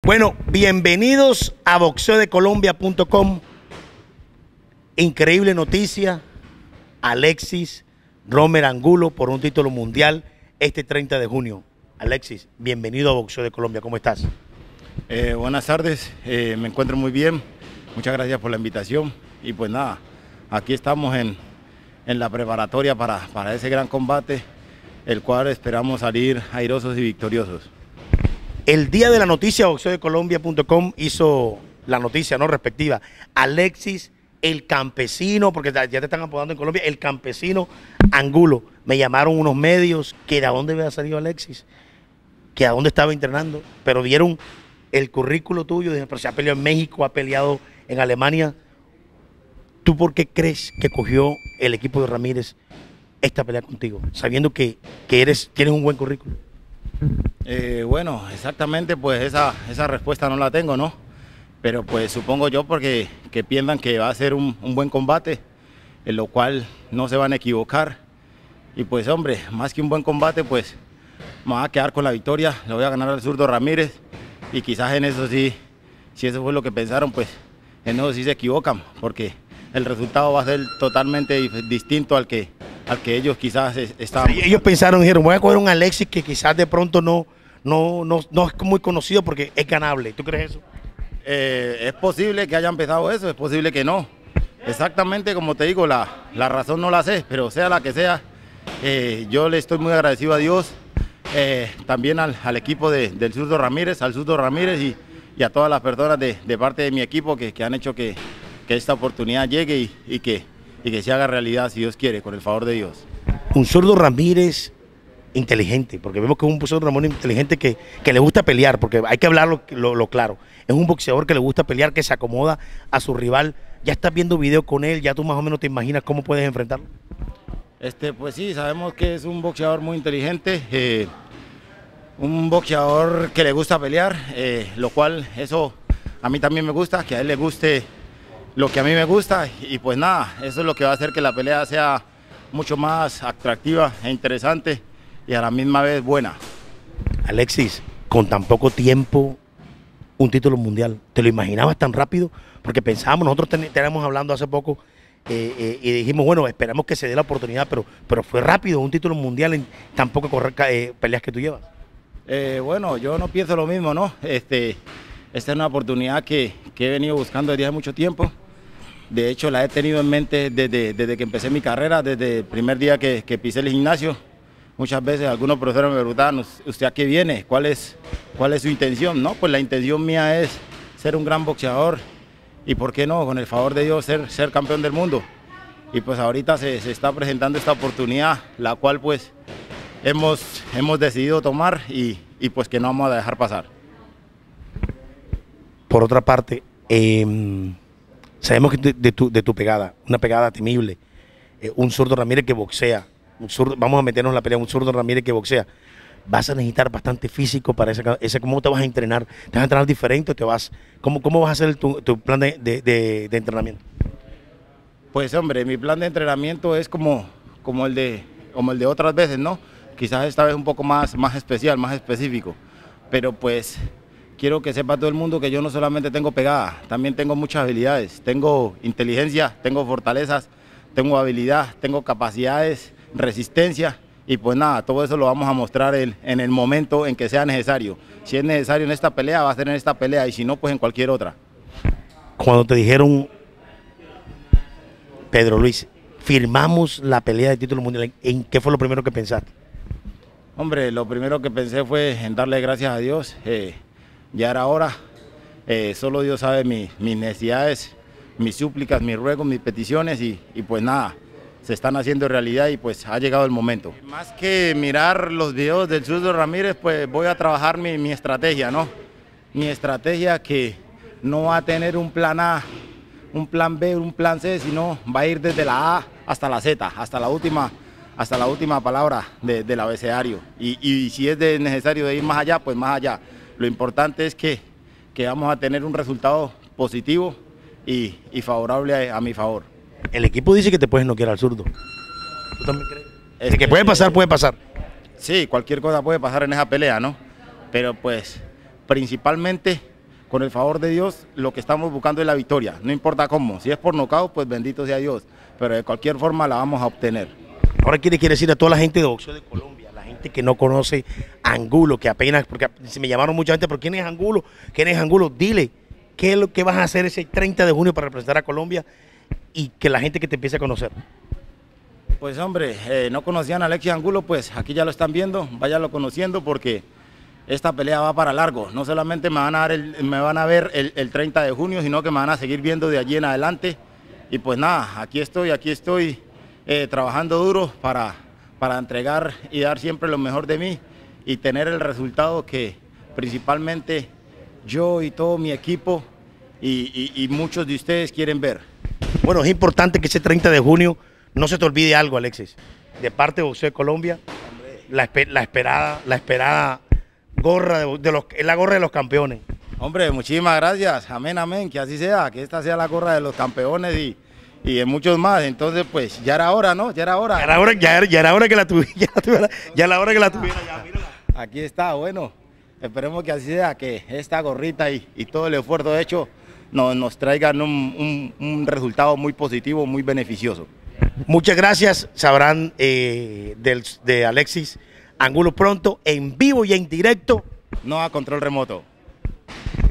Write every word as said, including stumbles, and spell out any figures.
Bueno, bienvenidos a boxeo de colombia punto com. Increíble noticia. Alexis Romer Angulo por un título mundial este treinta de junio. Alexis, bienvenido a Boxeo de Colombia. ¿Cómo estás? Eh, buenas tardes, eh, me encuentro muy bien. Muchas gracias por la invitación. Y pues nada, aquí estamos en, en la preparatoria para, para ese gran combate, el cual esperamos salir airosos y victoriosos. El día de la noticia, boxeo de colombia punto com hizo la noticia no respectiva. Alexis, el campesino, porque ya te están apodando en Colombia, el campesino Angulo. Me llamaron unos medios que de dónde había salido Alexis, que a dónde estaba entrenando, pero vieron el currículo tuyo, dijeron, pero se ha peleado en México, ha peleado en Alemania. ¿Tú por qué crees que cogió el equipo de Ramírez esta pelea contigo, sabiendo que, que eres, tienes un buen currículo? Eh, bueno, exactamente, pues esa, esa respuesta no la tengo, ¿no? Pero pues supongo yo porque que piensan que va a ser un, un buen combate, en lo cual no se van a equivocar. Y pues hombre, más que un buen combate, pues me voy a quedar con la victoria, le voy a ganar al zurdo Ramírez. Y quizás en eso sí, si eso fue lo que pensaron, pues en eso sí se equivocan, porque el resultado va a ser totalmente distinto al que, al que ellos quizás estaban. Sí, ellos pensaron, dijeron, voy a coger un Alexis que quizás de pronto no, no, no, no es muy conocido porque es ganable. ¿Tú crees eso? Eh, es posible que hayan pensado eso, es posible que no. Exactamente como te digo, la, la razón no la sé, pero sea la que sea, eh, yo le estoy muy agradecido a Dios, eh, también al, al equipo de, del zurdo Ramírez, al zurdo Ramírez y, y a todas las personas de, de parte de mi equipo que, que han hecho que, que esta oportunidad llegue y, y, que, y que se haga realidad, si Dios quiere, con el favor de Dios. Un zurdo Ramírez inteligente, porque vemos que es un zurdo Ramírez inteligente que, que le gusta pelear, porque hay que hablarlo lo, lo claro. Es un boxeador que le gusta pelear, que se acomoda a su rival. Ya estás viendo video con él, ya tú más o menos te imaginas cómo puedes enfrentarlo. Este, pues sí, sabemos que es un boxeador muy inteligente, eh, un boxeador que le gusta pelear, eh, lo cual eso a mí también me gusta, que a él le guste lo que a mí me gusta y pues nada, eso es lo que va a hacer que la pelea sea mucho más atractiva e interesante y a la misma vez buena. Alexis, con tan poco tiempo, un título mundial, ¿te lo imaginabas tan rápido? Porque pensábamos, nosotros ten, teníamos hablando hace poco eh, eh, y dijimos, bueno, esperamos que se dé la oportunidad, pero, pero fue rápido un título mundial en tan pocas eh, peleas que tú llevas. Eh, bueno, yo no pienso lo mismo, ¿no? Este, esta es una oportunidad que, que he venido buscando desde hace mucho tiempo. De hecho, la he tenido en mente desde, desde que empecé mi carrera, desde el primer día que, que pisé el gimnasio. Muchas veces algunos profesores me preguntaban, ¿usted a qué viene? ¿Cuál es, cuál es su intención? No, pues la intención mía es ser un gran boxeador y, ¿por qué no? Con el favor de Dios, ser, ser campeón del mundo. Y pues ahorita se, se está presentando esta oportunidad, la cual pues hemos, hemos decidido tomar y, y pues que no vamos a dejar pasar. Por otra parte, eh, sabemos que de, de, tu, de tu pegada, una pegada temible, eh, un zurdo Ramírez que boxea, un zurdo, vamos a meternos en la pelea, un zurdo Ramírez que boxea, vas a necesitar bastante físico para ese, ese ¿cómo te vas a entrenar? ¿Te vas a entrenar diferente o te vas, cómo, cómo vas a hacer tu, tu plan de, de, de, de entrenamiento? Pues hombre, mi plan de entrenamiento es como, como, el de, como el de otras veces, ¿no? Quizás esta vez un poco más, más especial, más específico, pero pues quiero que sepa todo el mundo que yo no solamente tengo pegada, también tengo muchas habilidades, tengo inteligencia, tengo fortalezas, tengo habilidad, tengo capacidades, resistencia y pues nada, todo eso lo vamos a mostrar en, en el momento en que sea necesario. Si es necesario en esta pelea, va a ser en esta pelea y si no, pues en cualquier otra. Cuando te dijeron, Pedro Luis, firmamos la pelea de título mundial, ¿en qué fue lo primero que pensaste? Hombre, lo primero que pensé fue en darle gracias a Dios, eh, ya era hora, eh, solo Dios sabe mi, mis necesidades, mis súplicas, mis ruegos, mis peticiones y, y pues nada, se están haciendo realidad y pues ha llegado el momento. Más que mirar los videos del zurdo Ramírez, pues voy a trabajar mi, mi estrategia, ¿no? Mi estrategia que no va a tener un plan A, un plan B, un plan C, sino va a ir desde la A hasta la Z, hasta la última, hasta la última palabra de, del abecedario. Y, y si es de necesario de ir más allá, pues más allá. Lo importante es que, que vamos a tener un resultado positivo y, y favorable a, a mi favor. El equipo dice que te puedes noquear al zurdo. ¿Tú también crees? Es que, que puede pasar, puede pasar. Sí, cualquier cosa puede pasar en esa pelea, ¿no? Pero pues principalmente con el favor de Dios, lo que estamos buscando es la victoria, no importa cómo. Si es por nocaut, pues bendito sea Dios, pero de cualquier forma la vamos a obtener. Ahora, ¿qué le quiere decir a toda la gente de boxeo de Colombia? La gente que no conoce a Angulo, que apenas, porque se me llamaron mucha gente, ¿pero quién es Angulo? ¿Quién es Angulo? Dile, ¿qué es lo que vas a hacer ese treinta de junio para representar a Colombia y que la gente que te empiece a conocer? Pues hombre, eh, no conocían a Alexis Angulo, pues aquí ya lo están viendo, váyanlo conociendo porque esta pelea va para largo. No solamente me van a, dar el, me van a ver el, el treinta de junio, sino que me van a seguir viendo de allí en adelante. Y pues nada, aquí estoy, aquí estoy eh, trabajando duro para, para entregar y dar siempre lo mejor de mí y tener el resultado que principalmente yo y todo mi equipo y, y, y muchos de ustedes quieren ver. Bueno, es importante que ese treinta de junio no se te olvide algo, Alexis. De parte de Boxeo de Colombia, la, la esperada, la esperada gorra de, de los, es la gorra de los campeones. Hombre, muchísimas gracias, amén, amén, que así sea, que esta sea la gorra de los campeones y, y de muchos más. Entonces, pues, ya era hora, ¿no? Ya era hora. Ya era hora, ya era, ya era hora que la tuviera, ya, la tuviera, ya era hora que la tuviera, ya, mírala. Aquí está, bueno, esperemos que así sea, que esta gorrita y, y todo el esfuerzo hecho nos, nos traigan un, un, un resultado muy positivo, muy beneficioso. Muchas gracias, sabrán eh, del, de Alexis Angulo pronto, en vivo y en directo. No a control remoto.